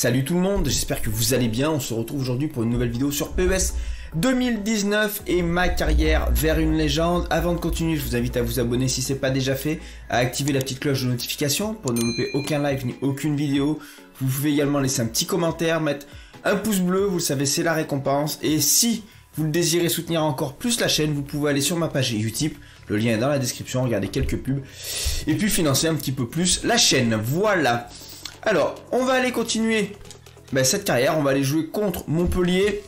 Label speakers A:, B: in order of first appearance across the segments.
A: Salut tout le monde, j'espère que vous allez bien. On se retrouve aujourd'hui pour une nouvelle vidéo sur PES 2019 et ma carrière vers une légende. Avant de continuer, je vous invite à vous abonner si ce n'est pas déjà fait, à activer la petite cloche de notification pour ne louper aucun live ni aucune vidéo. Vous pouvez également laisser un petit commentaire, mettre un pouce bleu, vous le savez, c'est la récompense. Et si vous le désirez soutenir encore plus la chaîne, vous pouvez aller sur ma page Utip, le lien est dans la description, regardez quelques pubs, et puis financer un petit peu plus la chaîne. Voilà. Alors, on va aller continuer cette carrière, on va aller jouer contre Montpellier.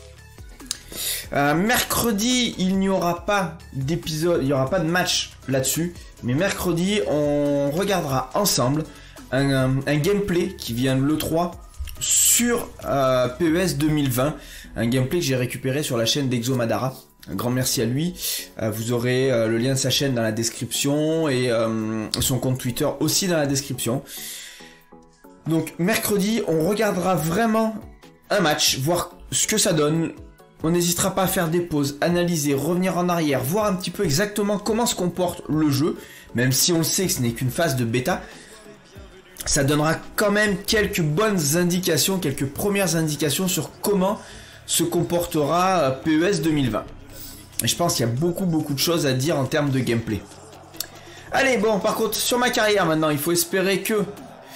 A: Mercredi, il n'y aura pas d'épisode, il n'y aura pas de match là-dessus, mais mercredi, on regardera ensemble un gameplay qui vient de l'E3 sur PES 2020, un gameplay que j'ai récupéré sur la chaîne d'Exo Madara. Un grand merci à lui. Vous aurez le lien de sa chaîne dans la description et son compte Twitter aussi dans la description. Donc mercredi, on regardera vraiment un match, voir ce que ça donne. On n'hésitera pas à faire des pauses, analyser, revenir en arrière, voir un petit peu exactement comment se comporte le jeu, même si on le sait que ce n'est qu'une phase de bêta. Ça donnera quand même quelques bonnes indications, quelques premières indications sur comment se comportera PES 2020. Et je pense qu'il y a beaucoup de choses à dire en termes de gameplay. Allez, bon, par contre, sur ma carrière maintenant, il faut espérer que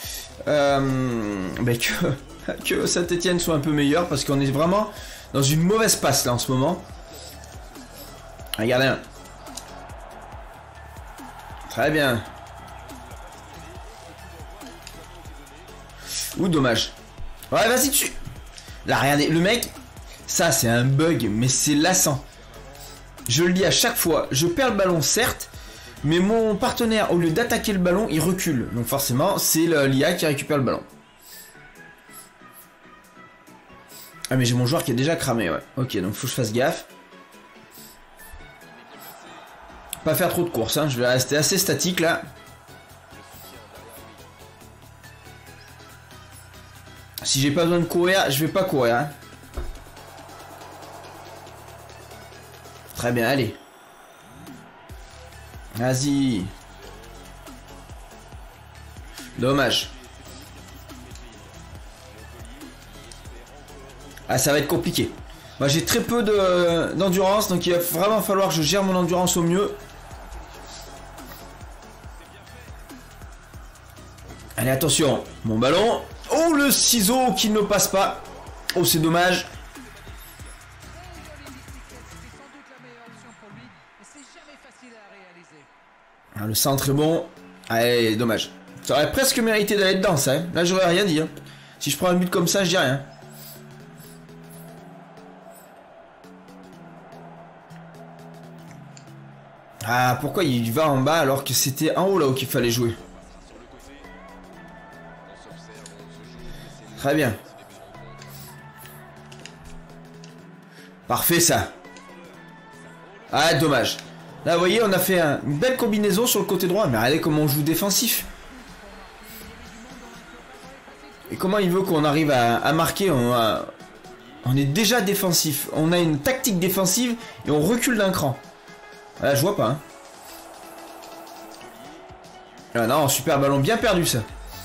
A: Saint-Etienne soit un peu meilleur, parce qu'on est vraiment dans une mauvaise passe là en ce moment. Regardez. Très bien. Ouh, dommage. Ouais, vas-y dessus. Là, regardez, le mec, ça c'est un bug, mais c'est lassant. Je le dis à chaque fois, je perds le ballon certes, mais mon partenaire, au lieu d'attaquer le ballon, il recule. Donc forcément, c'est l'IA qui récupère le ballon. Ah mais j'ai mon joueur qui est déjà cramé, ouais. Ok, donc faut que je fasse gaffe. Pas faire trop de courses, hein. Je vais rester assez statique là. Si j'ai pas besoin de courir, je vais pas courir, hein. Très bien, allez. Vas-y. Dommage. Ah, ça va être compliqué. Moi, j'ai très peu d'endurance, donc il va vraiment falloir que je gère mon endurance au mieux. Allez, attention. Mon ballon. Oh, le ciseau qui ne passe pas. Oh, c'est dommage. Ah, le centre est bon. Allez, dommage. Ça aurait presque mérité d'aller dedans, ça. Hein. Là, j'aurais rien dit. Hein. Si je prends un but comme ça, je dis rien. Ah, pourquoi il va en bas alors que c'était en haut là où qu'il fallait jouer? Très bien. Parfait, ça. Ah, dommage. Là, vous voyez, on a fait une belle combinaison sur le côté droit. Mais regardez comment on joue défensif. Et comment il veut qu'on arrive à marquer? On est déjà défensif. On a une tactique défensive et on recule d'un cran. Voilà, je vois pas. Hein. Ah non, super ballon, bien perdu ça.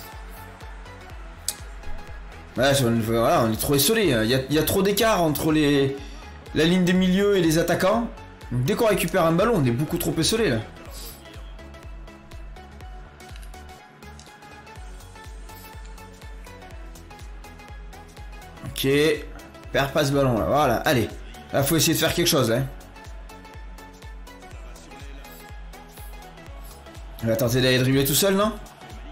A: Voilà, on est trop essolé. Il y a trop d'écart entre la ligne des milieux et les attaquants. Donc dès qu'on récupère un ballon, on est beaucoup trop essolé là. Ok. Perds pas ce ballon là. Voilà, allez. Là, faut essayer de faire quelque chose là. Il va tenter d'aller dribbler tout seul, non?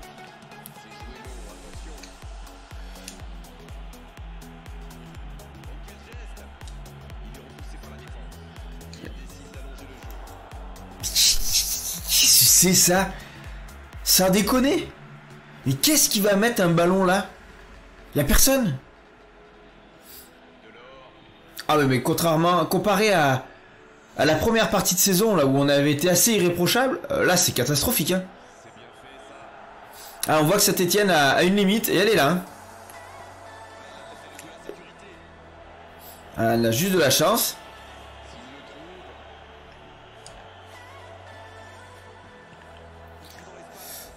A: C'est ça? Sans déconner? Mais qu'est-ce qui va mettre un ballon là? Y'a personne? Ah mais comparé à la première partie de saison là où on avait été assez irréprochable, là c'est catastrophique. Hein. Ah, on voit que Saint-Etienne a une limite et elle est là. Hein. Elle a juste de la chance.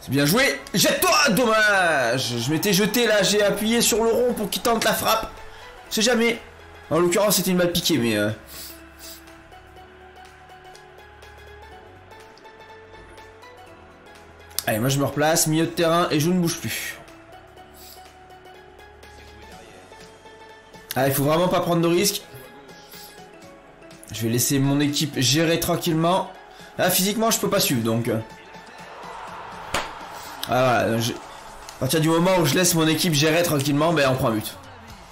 A: C'est bien joué. Jette-toi. Dommage. Je m'étais jeté là. J'ai appuyé sur le rond pour qu'il tente la frappe. C'est jamais. En l'occurrence, c'était une balle piquée, mais... Allez, moi je me replace. Milieu de terrain et je ne bouge plus. Ah, il faut vraiment pas prendre de risques. Je vais laisser mon équipe gérer tranquillement. Là, physiquement, je peux pas suivre, donc... Ah, voilà. À partir du moment où je laisse mon équipe gérer tranquillement, ben on prend un but.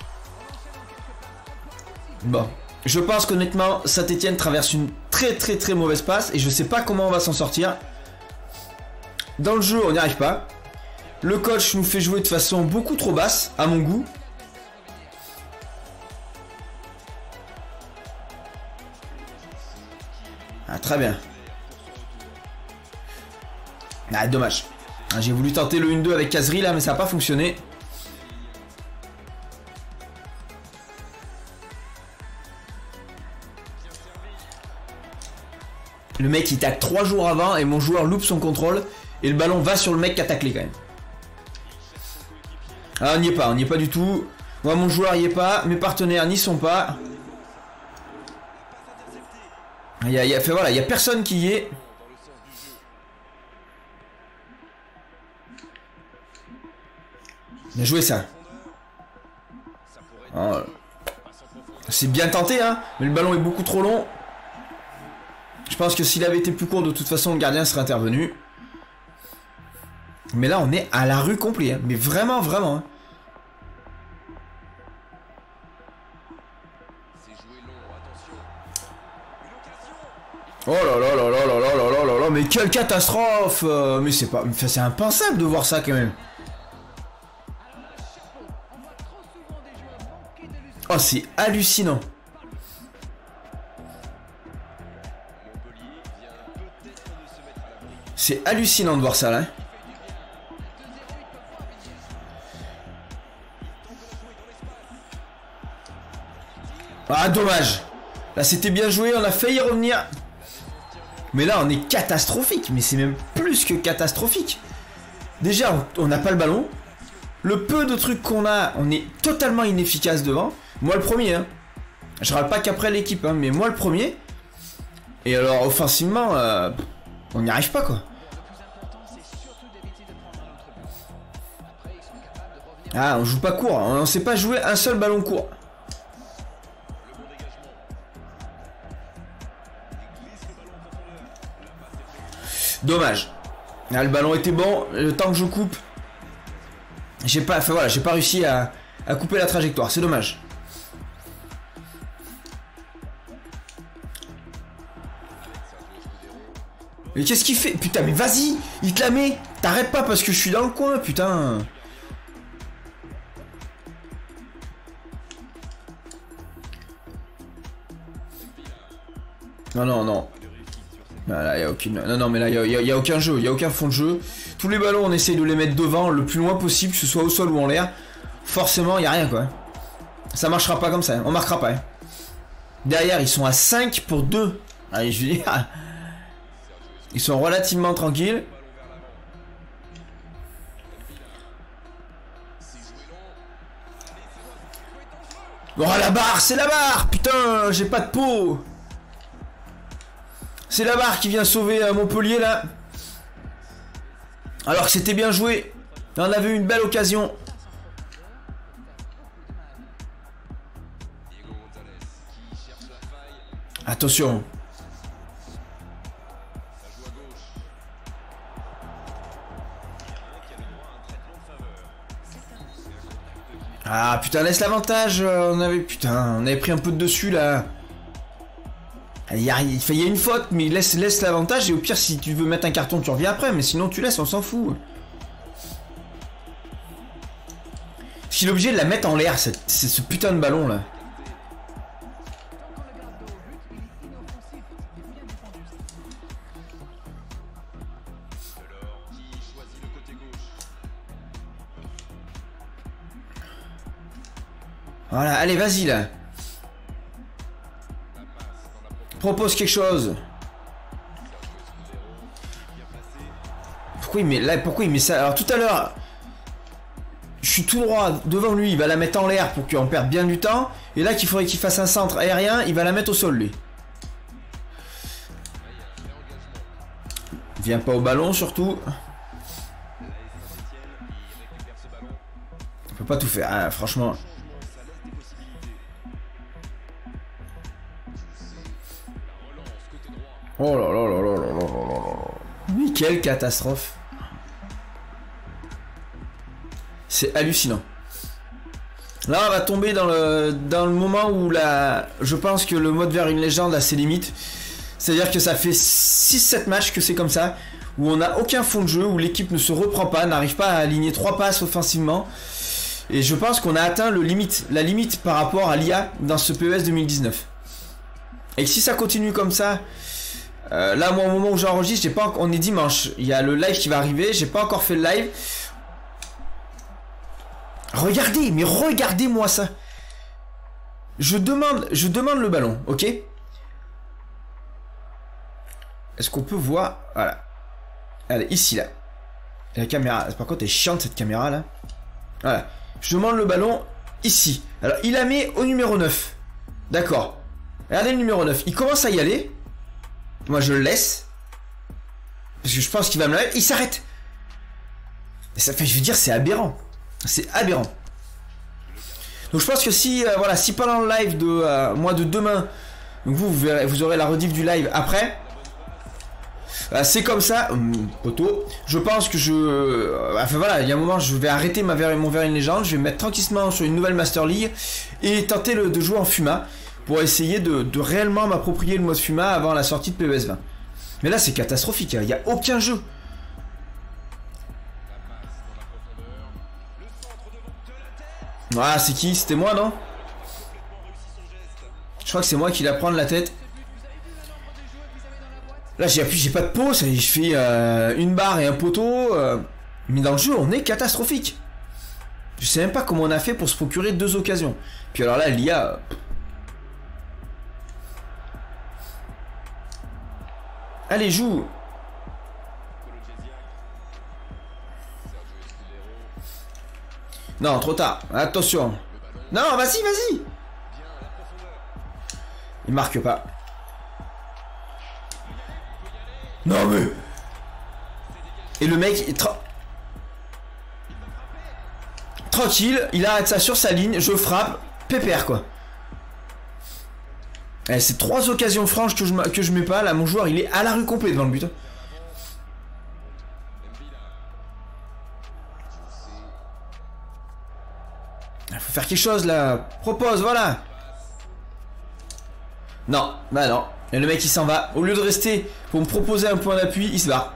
A: Bon. Je pense qu'honnêtement, Saint-Etienne traverse une très mauvaise passe. Et je sais pas comment on va s'en sortir. Dans le jeu, on n'y arrive pas. Le coach nous fait jouer de façon beaucoup trop basse, à mon goût. Ah, très bien. Ah, dommage. J'ai voulu tenter le 1-2 avec Kazri là, mais ça n'a pas fonctionné. Le mec il tacle 3 jours avant et mon joueur loupe son contrôle. Et le ballon va sur le mec qui a taclé quand même. Ah, on n'y est pas du tout. Moi mon joueur n'y est pas, mes partenaires n'y sont pas. Il y a personne qui y est. Bien joué ça. Oh. C'est bien tenté hein, mais le ballon est beaucoup trop long. Je pense que s'il avait été plus court, de toute façon le gardien serait intervenu. Mais là on est à la rue complet hein. Mais vraiment hein. Oh là là là là là là là là là, mais quelle catastrophe. Mais c'est pas... Enfin, c'est impensable de voir ça quand même. Oh, c'est hallucinant. C'est hallucinant de voir ça là. Ah, dommage. Là, c'était bien joué, on a failli revenir. Mais là, on est catastrophique. Mais c'est même plus que catastrophique. Déjà, on n'a pas le ballon. Le peu de trucs qu'on a, on est totalement inefficace devant. Moi, le premier. Hein. Je râle pas qu'après l'équipe, hein, mais moi, le premier. Et alors, offensivement, on n'y arrive pas, quoi. Ah, on joue pas court. On sait pas jouer un seul ballon court. Dommage. Là, le ballon était bon. Le temps que je coupe, j'ai pas réussi à couper la trajectoire. C'est dommage. Mais qu'est-ce qu'il fait? Putain, mais vas-y, il te la met. T'arrêtes pas parce que je suis dans le coin, putain. Non. Là, y a aucune... Non, mais là, y a aucun jeu, y a aucun fond de jeu. Tous les ballons, on essaye de les mettre devant le plus loin possible, que ce soit au sol ou en l'air. Forcément, y a rien, quoi. Ça marchera pas comme ça, on marquera pas. Hein. Derrière, ils sont à 5 pour 2. Allez, je veux dire... Ils sont relativement tranquilles. Oh, la barre, c'est la barre. Putain, j'ai pas de peau. C'est la barre qui vient sauver Montpellier là. Alors que c'était bien joué. On avait eu une belle occasion. Attention. Ah putain, laisse l'avantage. On avait pris un peu de dessus là. Il y a une faute, mais laisse l'avantage. Et au pire, si tu veux mettre un carton, tu reviens après. Mais sinon, tu laisses, on s'en fout. Parce qu'il est obligé de la mettre en l'air, c'est ce putain de ballon là. Voilà, allez, vas-y là. Propose quelque chose. Pourquoi il met là? Pourquoi il met ça? Alors tout à l'heure, je suis tout droit devant lui, il va la mettre en l'air pour qu'on perde bien du temps. Et là qu'il faudrait qu'il fasse un centre aérien, il va la mettre au sol lui. Viens pas au ballon surtout. On peut pas tout faire, hein, franchement. Oh là là là là là là là là. Mais quelle catastrophe. C'est hallucinant. Là on va tomber dans le moment où je pense que le mode vers une légende a ses limites. C'est-à-dire que ça fait 6-7 matchs que c'est comme ça, où on n'a aucun fond de jeu, où l'équipe ne se reprend pas, n'arrive pas à aligner 3 passes offensivement. Et je pense qu'on a atteint la limite par rapport à l'IA dans ce PES 2019. Et que si ça continue comme ça, là moi au moment où j'enregistre, on est dimanche, il y a le live qui va arriver, j'ai pas encore fait le live. Regardez, mais regardez-moi ça. Je demande le ballon, ok? Est-ce qu'on peut voir? Voilà. Allez, ici, là. La caméra. Par contre, elle est chiante, cette caméra, là. Voilà. Je demande le ballon ici. Alors, il la met au numéro 9. D'accord. Regardez le numéro 9. Il commence à y aller. Moi, je le laisse. Parce que je pense qu'il va me la mettre. Il s'arrête. Ça fait, je veux dire, c'est aberrant. C'est aberrant. Donc, je pense que si, voilà, si pendant le live de moi de demain, donc vous aurez la rediff du live après. C'est comme ça, poteau. Je pense que enfin voilà, il y a un moment, je vais arrêter mon vers une légende. Je vais me mettre tranquillement sur une nouvelle Master League et tenter de jouer en Fuma pour essayer de réellement m'approprier le mode Fuma avant la sortie de PES 20. Mais là, c'est catastrophique. Il n'y a aucun jeu. Ah, c'est qui? C'était moi, non? Je crois que c'est moi qui la prends de la tête. Là j'ai pas de pot, je fais une barre et un poteau. Mais dans le jeu on est catastrophique. Je sais même pas comment on a fait pour se procurer 2 occasions. Puis alors là l'IA... Allez joue. Non trop tard, attention. Non vas-y. Il marque pas. Non mais... Et le mec est tranquille, il arrête ça sur sa ligne, je frappe, pépère quoi. Eh, c'est 3 occasions franches que je mets pas, là mon joueur il est à la rue complet devant le but. Il faut faire quelque chose là, propose, voilà. Non, bah non. Et le mec il s'en va. Au lieu de rester pour me proposer un point d'appui, il se barre.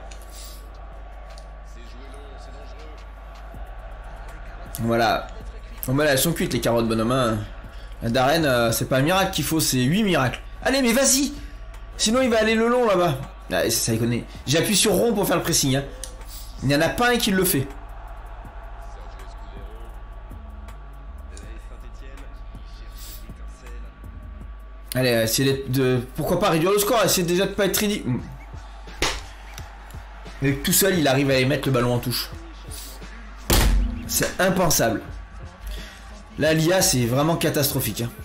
A: Voilà. Bon bah là elles sont cuites les carottes bonhomme hein. La Darren c'est pas un miracle qu'il faut, c'est 8 miracles. Allez mais vas-y. Sinon il va aller le long là-bas. Ah, ça y connaît. J'appuie sur rond pour faire le pressing hein. Il n'y en a pas un qui le fait. Allez, essayez de... Pourquoi pas réduire le score, essayez déjà de pas être ridicule. Mais tout seul, il arrive à mettre le ballon en touche. C'est impensable. Là, l'IA, c'est vraiment catastrophique. Hein.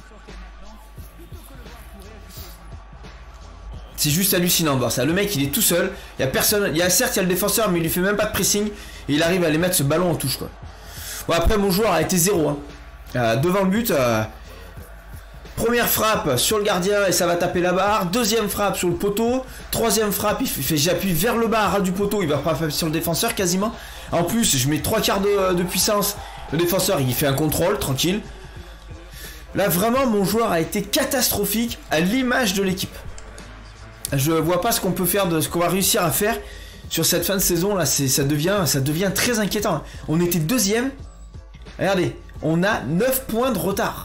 A: C'est juste hallucinant de voir ça. Le mec, il est tout seul. Il y a personne. Certes, il y a le défenseur, mais il lui fait même pas de pressing. Et il arrive à aller mettre ce ballon en touche, quoi. Bon, après, mon joueur a été 0. Hein. Devant le but... Première frappe sur le gardien et ça va taper la barre. Deuxième frappe sur le poteau. Troisième frappe, j'appuie vers le bas, ras du poteau. Il va frapper sur le défenseur quasiment. En plus, je mets 3/4 de puissance. Le défenseur, il fait un contrôle, tranquille. Là, vraiment, mon joueur a été catastrophique à l'image de l'équipe. Je vois pas ce qu'on peut faire, ce qu'on va réussir à faire sur cette fin de saison. Là, ça devient très inquiétant. On était 2e. Regardez, on a 9 points de retard.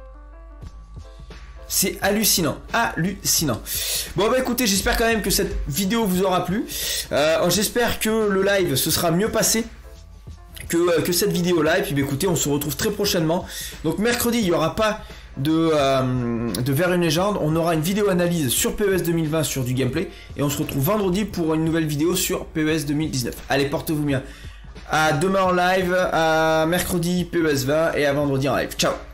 A: C'est hallucinant, hallucinant. Bon bah écoutez, j'espère quand même que cette vidéo vous aura plu. J'espère que le live se sera mieux passé que cette vidéo là. Et puis bah, écoutez, on se retrouve très prochainement. Donc mercredi, il n'y aura pas de Vers une légende. On aura une vidéo analyse sur PES 2020 sur du gameplay. Et on se retrouve vendredi pour une nouvelle vidéo sur PES 2019. Allez, portez-vous bien. À demain en live, à mercredi PES 20 et à vendredi en live. Ciao.